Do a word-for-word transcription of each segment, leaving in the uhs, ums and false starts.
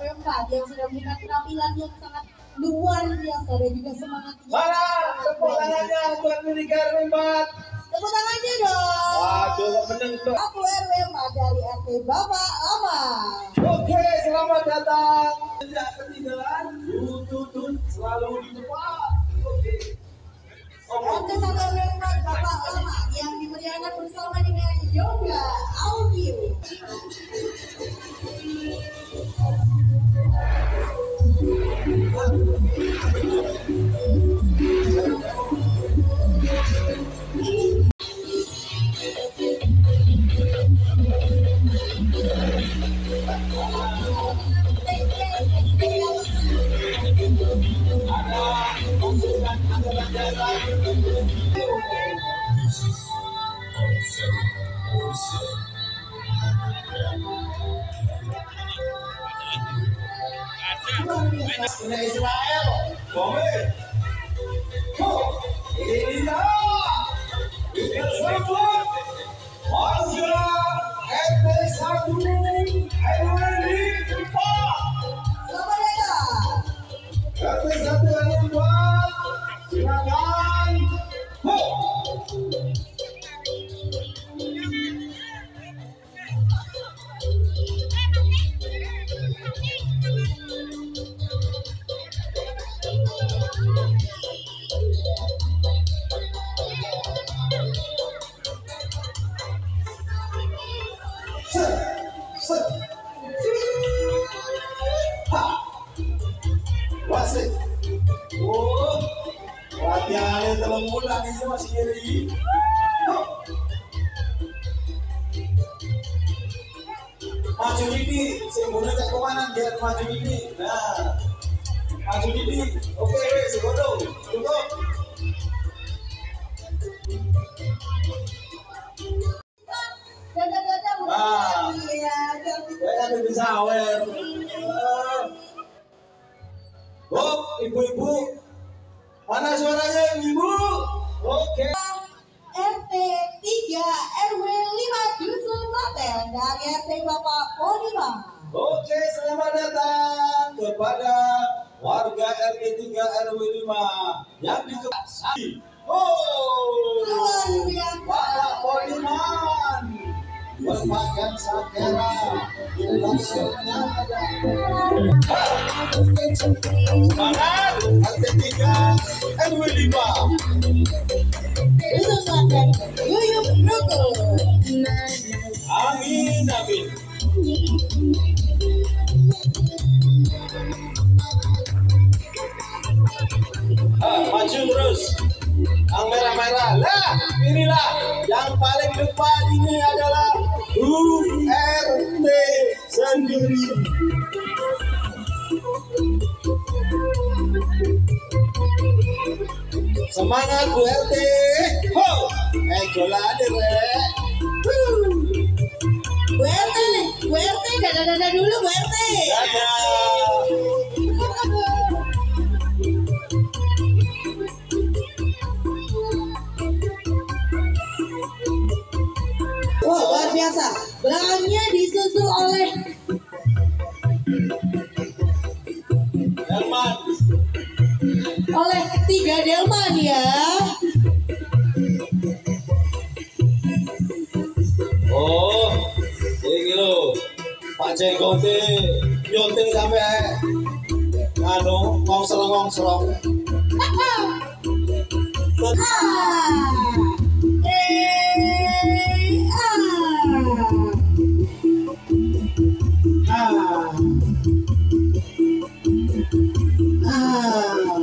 empat yang sudah memberikan penampilan yang sangat luar biasa dan juga semangatnya. Mana tepuk tangannya buat Liga R W empat. Tepuk tangannya dong. Waduh, menang tuh. Aku R W empat dari R T Bapak Lama. Oke, selamat datang. Tidak ketinggalan, tutut selalu di depan. Oke. R T satu R W empat Bapak Lama yang dimeriahkan bersama dengan Yoga Audio. Ini Israel, boleh. Oh, ini dia. Ini Israel. Warga R T satu R W empat. Selamat datang. R T satu R W empat. Silakan. Ho. Wasik. Oh, latihannya telah mulai ini masih nyeri. Maju ini, sebelumnya cek kemana biar maju ini. Nah, maju ini. Oke, segodo, cukup. Dadah-dadah. Ah, iya, saya ada di sawer. Oh, ibu-ibu, mana suaranya ibu? Oke. R T tiga R W lima Dusun Klaten dari R T Bapak Ponima. Oke, selamat datang kepada warga R T tiga R W lima yang dikasih. Oh, Luar biasa. Bapak Poniman berpakaian sakera. Semangat R T tiga R W lima. Dusun Klaten, Yuyuk Rukun. Amin, amin. Ah, maju terus. Yang merah-merah. Lah, inilah yang paling depan ini adalah U R T sendiri. Semangat Bu R T. Ho, eh jolane rek. Bu R T, Bu R T, dadah-dadah dulu Bu R T. Dadah. Wah, luar biasa. Belakangnya disusul oleh Delman. oleh tiga Delman ya. Oh, ini lo Pak Jenggote nyonting sampai nganu ngongserong ngongserong. Ah, eh, ah, ah, ah.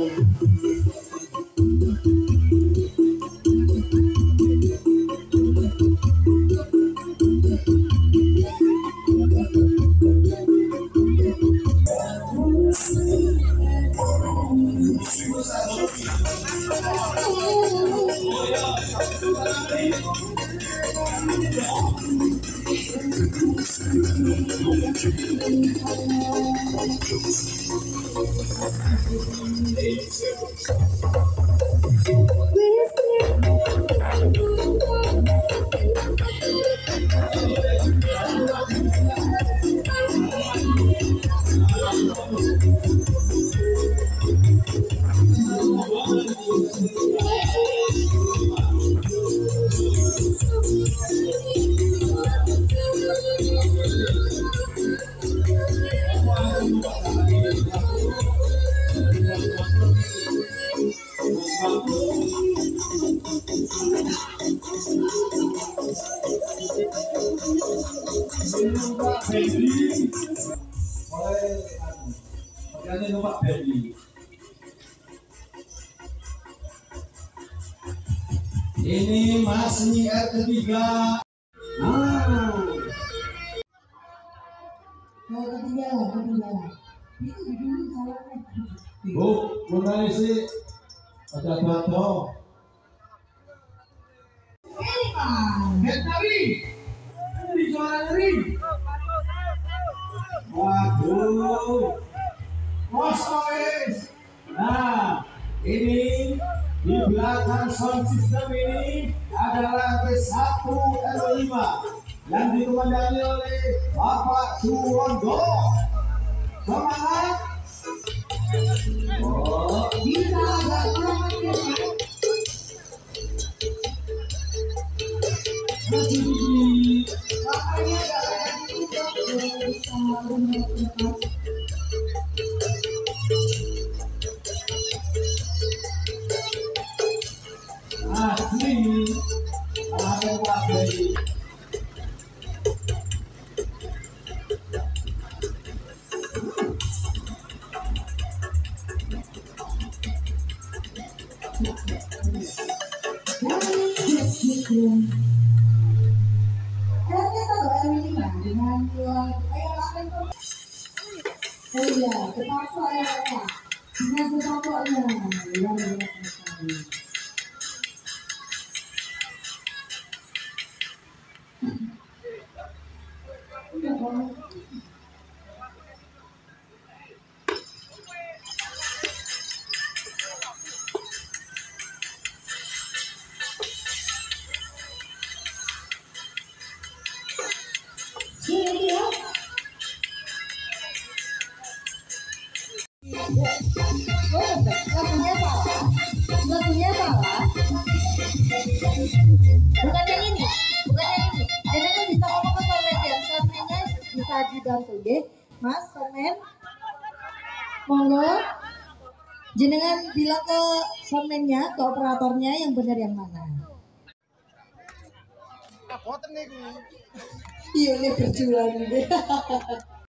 Katanya numpak baby. Ini masih R ketiga. Nah, Mau ketinggalan, ketinggalan. Itu dulu salahnya. Bu, mulai sih ada batu. Betari, ini suara ngeri. Waduh, Moskois. Nah, ini di belakang sound system ini adalah P satu R lima yang dikomandani oleh Bapak Suwondo. Semangat! Oh, Bisa agak kurang lagi. Makanya agak lagi juga bisa mengemas. asli ada lagi. Oh iya, terpaksa ya, Pak. Dengan kepaksanya, luar biasa sekali. Iya, Pak. Sini ya. Oh, lagunya salah. Lagunya salah. Bukan yang ini, bukan yang ini. Jenengan bisa ngomong ke komen ya, komennya bisa dibantu deh, Mas komen. Monggo. Jenengan bilang ke komennya, ke operatornya yang benar yang mana. Iya, ini berjuang deh.